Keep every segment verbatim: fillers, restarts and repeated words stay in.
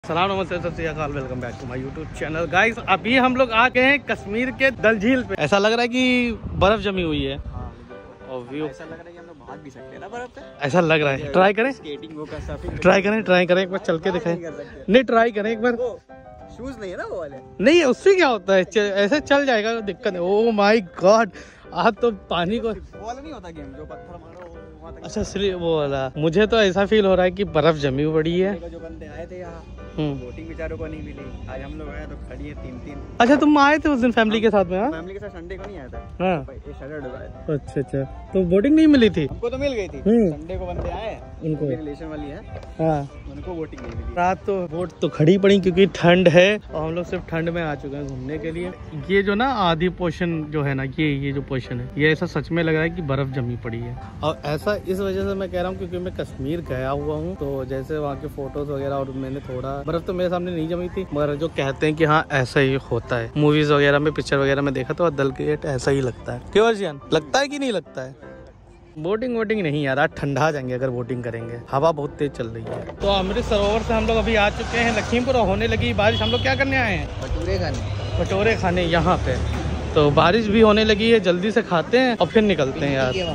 सलाम नमस्ते सत श्री अकाल, welcome back to my YouTube channel. Guys अभी हम लोग आ गए हैं कश्मीर के डल झील पे। ऐसा लग रहा है कि बर्फ जमी हुई है। और व्यू ऐसा लग रहा है कि हम लोग भाग भी सकते हैं ना बर्फ पे। ऐसा लग रहा है। ट्राई करें स्केटिंग वो कर सकते ट्राई करें ट्राई करें एक बार चल के दिखाएं। नहीं ट्राई करें एक बार। शूज नहीं है ना वो वाले। नहीं उससे क्या होता है, ऐसे चल जाएगा, दिक्कत नहीं। ओह माय गॉड, आज तो पानी को वो वाला नहीं होता गेम जो पत्थर मारो वहां तक। अच्छा इसलिए वो वाला। मुझे तो ऐसा फील हो रहा है कि बर्फ जमी हुई पड़ी है। जो बंदे आए थे यहाँ बोटिंग बेचारों को नहीं मिली। आज हम लोग आए तो खड़ी है तीन तीन। अच्छा तुम आए थे उस दिन फैमिली के साथ में? हाँ फैमिली के साथ संडे को नहीं आया था। हाँ सैटरडे को आए थे। अच्छा अच्छा, तो बोटिंग नहीं मिली थी? हमको तो मिल गई थी। संडे को बंदे आए उनको रिलेशन वाली है। हाँ उनको बोटिंग नहीं मिली। रात तो बोट तो खड़ी पड़ी क्योंकि ठंड है और हम लोग सिर्फ ठंड में आ चुके हैं घूमने के लिए। ये जो ना आधी पोर्शन जो है ना, ये ये जो पोर्शन है, ये ऐसा सच में लग रहा है कि बर्फ जमी पड़ी है। और ऐसा इस वजह से मैं कह रहा हूँ क्योंकि मैं कश्मीर गया हुआ हूँ, तो जैसे वहाँ के फोटोज वगैरह, और मैंने थोड़ा बर्फ तो मेरे सामने नहीं जमी थी, मगर जो कहते हैं कि हाँ ऐसा ही होता है, मूवीज वगैरह में, पिक्चर वगैरह में देखा तो डल गेट ऐसा ही लगता है। क्यों अर्जियन, लगता है कि नहीं लगता है? बोटिंग वोटिंग नहीं यार, आज ठंडा जाएंगे अगर बोटिंग करेंगे। हवा बहुत तेज चल रही है। तो अमृत सरोवर से हम लोग अभी आ चुके हैं लखीमपुर और होने लगी बारिश। हम लोग क्या करने आए हैं? भटूरे खाने। भटूरे खाने यहाँ पे। तो बारिश भी होने लगी है, जल्दी से खाते हैं और फिर निकलते हैं यार।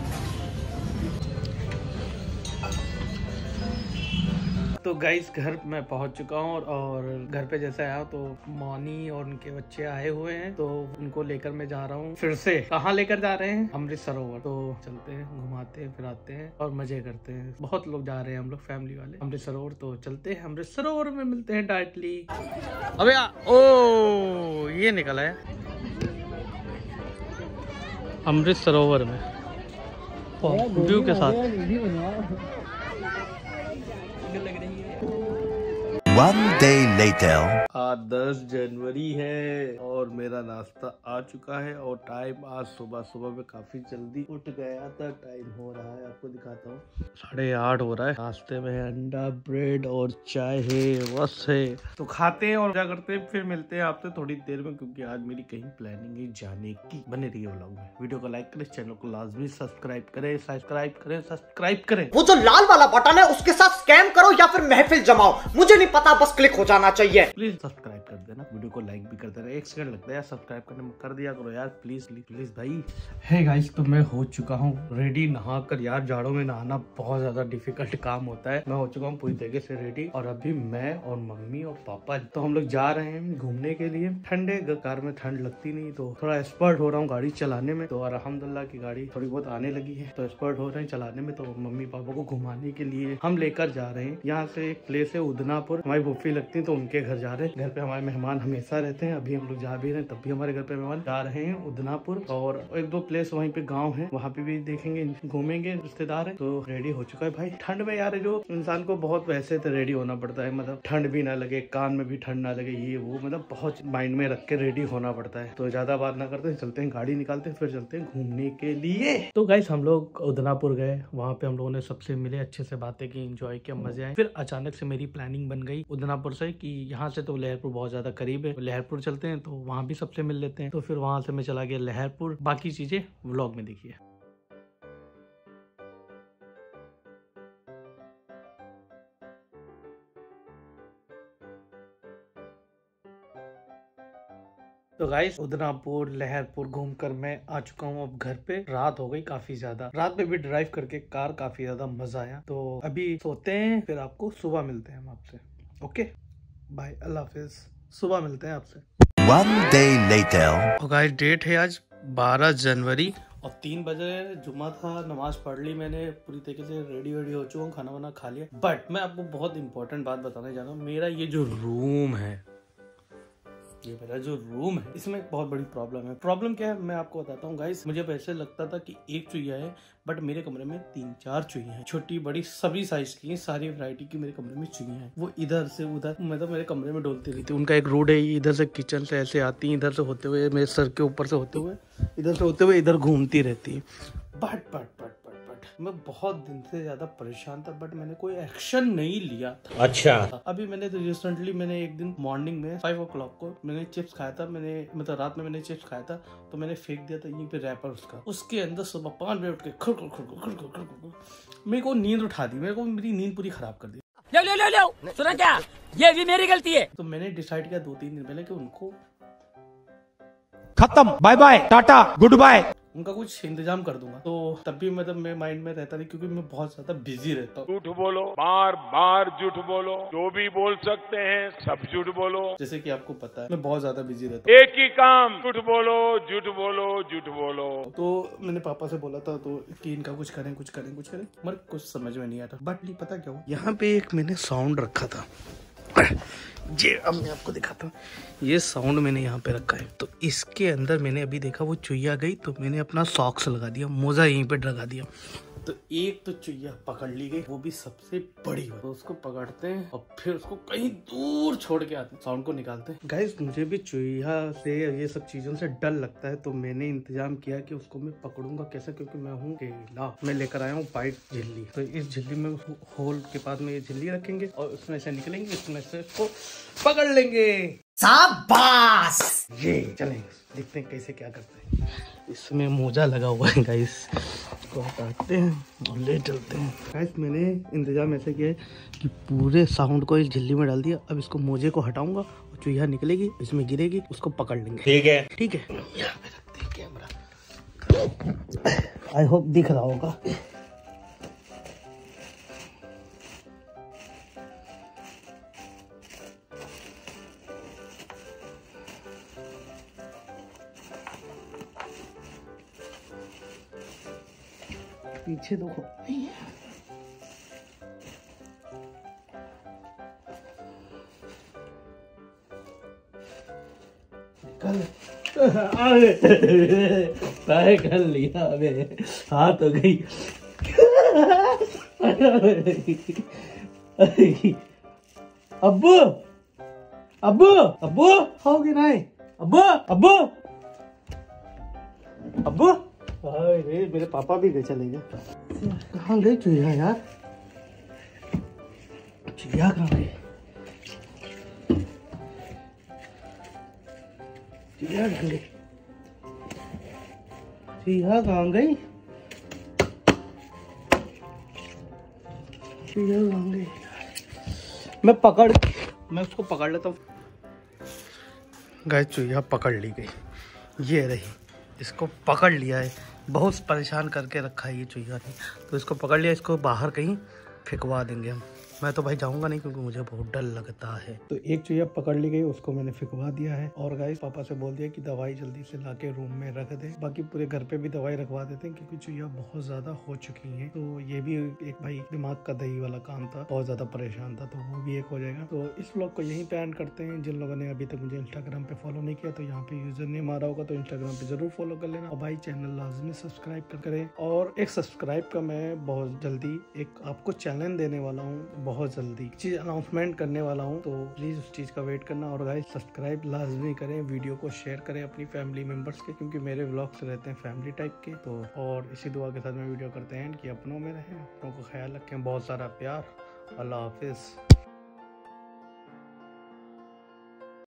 तो गाइस घर मैं पहुंच चुका हूं और, और घर पे जैसे आया तो मौनी और उनके बच्चे आए हुए हैं, तो उनको लेकर मैं जा रहा हूं फिर से। कहाँ लेकर जा रहे हैं? अमृत सरोवर। तो चलते हैं, घुमाते हैं, फिराते हैं और मजे करते हैं। बहुत लोग जा रहे हैं हम लोग फैमिली वाले अमृत सरोवर, तो चलते हैं अमृत सरोवर में मिलते हैं डायरेक्टली। अबे ओ ये निकला है अमृत सरोवर में व्यू के साथ। One day later. आज दस जनवरी है और मेरा नाश्ता आ चुका है और टाइम आज सुबह सुबह में काफी जल्दी उठ गया था। टाइम हो रहा है, आपको दिखाता हूँ, साढ़े आठ हो रहा है। नाश्ते में अंडा, ब्रेड और चाय है, बस है। तो खाते हैं और क्या करते हैं, फिर मिलते हैं आपसे थोड़ी देर में, क्योंकि आज मेरी कहीं प्लानिंग है जाने की। बने रहिए व्लॉग में। वीडियो को लाइक करें, चैनल को लाजमी सब्सक्राइब करें, सब्सक्राइब करें, सब्सक्राइब करें। वो जो लाल वाला बटन है उसके साथ स्कैम करो या फिर महफिल जमाओ, मुझे नहीं पता, बस क्लिक हो जाना चाहिए। प्लीज सब्सक्राइब कर देना, वीडियो को लाइक भी कर देना। एक सेकंड लगता है यार सब्सक्राइब करने में, कर दिया करो यार प्लीज प्लीज प्लीज भाई। हे गाइस, तो मैं हो चुका हूँ रेडी नहाकर। यार जाड़ों में नहाना बहुत ज्यादा डिफिकल्ट काम होता है। मैं हो चुका हूँ पूरी तरीके से रेडी और अभी मैं और मम्मी और पापा तो हम लोग जा रहे हैं घूमने के लिए। ठंडे कार में ठंड लगती नहीं, तो थोड़ा एक्सपर्ट हो रहा हूँ गाड़ी चलाने में। तो अल्हम्दुलिल्लाह की गाड़ी थोड़ी बहुत आने लगी है, तो एक्सपर्ट हो रहे हैं चलाने में। तो मम्मी पापा को घुमाने के लिए हम लेकर जा रहे हैं। यहाँ से एक प्लेस है उदनापुर, हमारी फूफी लगती है, तो उनके घर जा रहे हैं। घर पे हमारे मेहमान हमेशा रहते हैं, अभी हम लोग जा भी रहे हैं, तब भी हमारे घर पे मेहमान जा रहे हैं उदनापुर। और एक दो प्लेस वहीं पे गांव है, वहाँ पे भी देखेंगे, घूमेंगे, रिश्तेदार है। तो रेडी हो चुका है भाई। ठंड में यार जो इंसान को बहुत वैसे तो रेडी होना पड़ता है, मतलब ठंड भी ना लगे, कान में भी ठंड ना लगे, ये वो मतलब बहुत माइंड में रख के रेडी होना पड़ता है। तो ज्यादा बात ना करते हैं, चलते हैं, गाड़ी निकालते हैं, फिर चलते हैं घूमने के लिए। तो गाइस हम लोग उदनापुर गए, वहाँ पे हम लोगों ने सबसे मिले, अच्छे से बातें की, एंजॉय किया, मजे आए। फिर अचानक से मेरी प्लानिंग बन गई उदनापुर से कि यहाँ से तो लहरपुर बहुत ज्यादा करीब है, लहरपुर चलते हैं, तो वहाँ भी सबसे मिल लेते हैं। तो फिर वहाँ से मैं चला गया लहरपुर। बाकी चीजें व्लॉग में देखिए। तो गाइस उदनापुर लहरपुर घूमकर मैं आ चुका हूँ अब घर पे। रात हो गई काफी ज्यादा, रात में भी ड्राइव करके कार काफी ज्यादा मजा आया। तो अभी सोते हैं, फिर आपको सुबह मिलते हैं हम आपसे। ओके बाय, अल्लाह हाफिज, सुबह मिलते हैं आपसे। One day later. तो गाइस डेट है आज बारह जनवरी और तीन बजे जुम्मा था, नमाज पढ़ ली मैंने, पूरी तरीके से रेडी वेडी हो चुका हूँ, खाना वाना खा लिया। बट मैं आपको बहुत इंपॉर्टेंट बात बताने जा रहा हूँ। मेरा ये जो रूम है, ये मेरा जो रूम है, इसमें एक बहुत बड़ी प्रॉब्लम है। प्रॉब्लम क्या है मैं आपको बताता हूँ गाइस। मुझे वैसे लगता था कि एक चुहिया है, बट मेरे कमरे में तीन चार चुहिया हैं, छोटी बड़ी सभी साइज की हैं, सारी वैरायटी की मेरे कमरे में चुहिया हैं। वो इधर से उधर मतलब मेरे कमरे में डोलती रहती है। उनका एक रूट है, इधर से किचन से ऐसे आती है, इधर से होते हुए मेरे सर के ऊपर से होते हुए इधर से होते हुए इधर घूमती रहती है। But but but but but मैं बहुत दिन से ज्यादा परेशान था, बट मैंने कोई एक्शन नहीं लिया था। अच्छा अभी मैंने तो रिसेंटली मैंने एक दिन मॉर्निंग में फाइव ओ क्लॉक को मैंने चिप्स खाया था। मैंने मतलब रात में मैंने चिप्स खाया था, तो मैंने फेंक दिया था यहीं पे रैपर उसका। उसके अंदर सुबह पाँच बजे उठ के खुर खुर खुर खुर खुर खुर खुर मेरे को नींद उठा दी, मेरे को मेरी नींद पूरी खराब कर दी। ले ले ले ले सुना क्या, ये भी मेरी गलती है। तो मैंने डिसाइड किया दो तीन दिन पहले कि उनको खत्म, bye bye, tata, goodbye, उनका कुछ इंतजाम कर दूंगा। तो तब भी मतलब मैं माइंड में रहता नहीं, क्योंकि मैं बहुत ज्यादा बिजी रहता हूँ। झूठ बोलो, बार बार झूठ बोलो, जो भी बोल सकते हैं सब झूठ बोलो। जैसे कि आपको पता है मैं बहुत ज्यादा बिजी रहता हूँ। एक ही काम, झूठ बोलो, झूठ बोलो, झूठ बोलो। तो मैंने पापा से बोला था तो कि इनका कुछ करें कुछ करें कुछ करें, मगर कुछ समझ में नहीं आता। बट नहीं पता क्या हुआ, यहाँ पे एक मैंने साउंड रखा था, ये अब मैं आपको दिखाता हूँ। ये साउंड मैंने यहाँ पे रखा है, तो इसके अंदर मैंने अभी देखा वो चुईया गई, तो मैंने अपना सॉक्स लगा दिया, मोजा यहीं पे लगा दिया। तो एक तो चुईया पकड़ ली गई, वो भी सबसे बड़ी हो। तो उसको पकड़ते हैं और फिर उसको कहीं दूर छोड़ के आते हैं, साउंड को निकालते हैं। गाइस मुझे भी चुईया से ये सब चीजों से डर लगता है, तो मैंने इंतजाम किया कि उसको मैं पकड़ूंगा कैसे, क्योंकि मैं हूँ अकेला। मैं लेकर आया हूँ वाइट झिल्ली, तो इस झिल्ली में होल के पास में ये झिल्ली रखेंगे और उसमें से निकलेंगे, इसमें से इसको पकड़ लेंगे। शाबाश। ये चलेंगे, देखते हैं कैसे क्या करते हैं। इसमें मोजा लगा हुआ है गाइस, इसको हटाते हैं और ले चलते हैं। गाइस मैंने इंतजाम ऐसे किया है कि पूरे साउंड को इस झिल्ली में डाल दिया। अब इसको मोजे को हटाऊंगा और चुईया निकलेगी, इसमें गिरेगी, उसको पकड़ लेंगे। ठीक है ठीक है, यहाँ पे रखते हैं कैमरा। आई होप दिख रहा होगा। पीछे देखो, कल अरे कर लिया अबे, हाथ हो गई। अब्बू अब्बू अब्बू होगी नहीं, अब्बू अब्बू अब्बू। अरे मेरे पापा भी गए, चले गए। कहाँ गई चुईया यार, चुईया कहाँ गई, चुईया कहाँ गई, चुईया कहाँ गई, चुईया कहाँ गई। मैं पकड़ मैं उसको पकड़ लेता हूँ। गाइस चुईया पकड़ ली गई, ये रही, इसको पकड़ लिया है। बहुत परेशान करके रखा है ये चुईया ने, तो इसको पकड़ लिया, इसको बाहर कहीं फेंकवा देंगे हम। मैं तो भाई जाऊंगा नहीं, क्योंकि मुझे बहुत डर लगता है। तो एक चुईया पकड़ ली गई, उसको मैंने फेंकवा दिया है। और गाइस पापा से बोल दिया कि दवाई जल्दी से लाके रूम में रख दे। बाकी पूरे घर पे भी दवाई रखवा देते हैं, क्योंकि चुईया बहुत ज्यादा हो चुकी है। तो ये भी एक भाई दिमाग का दही वाला काम था, बहुत ज्यादा परेशान था, तो वो भी एक हो जाएगा। तो इस व्लॉग को यहीं पे एंड करते हैं। जिन लोगों ने अभी तक मुझे इंस्टाग्राम पे फॉलो नहीं किया, तो यहाँ पे यूजर नेम आ रहा होगा, तो इंस्टाग्राम पे जरूर फॉलो कर लेना। और भाई चैनल लाजमी सब्सक्राइब कर करें। और एक सब्सक्राइब का मैं बहुत जल्दी एक आपको चैलेंज देने वाला हूँ, बहुत जल्दी अनाउंसमेंट करने वाला हूं, तो प्लीज उस चीज का वेट करना। और गाइस सब्सक्राइब लाजमी करें, वीडियो को शेयर करें अपनी फैमिली मेंबर्स के, क्योंकि मेरे व्लॉग्स रहते हैं फैमिली टाइप के। तो और इसी दुआ के साथ में वीडियो करते हैं कि अपनों में रहें, अपनों का ख्याल रखें, बहुत सारा प्यार। अल्लाह हाफिज।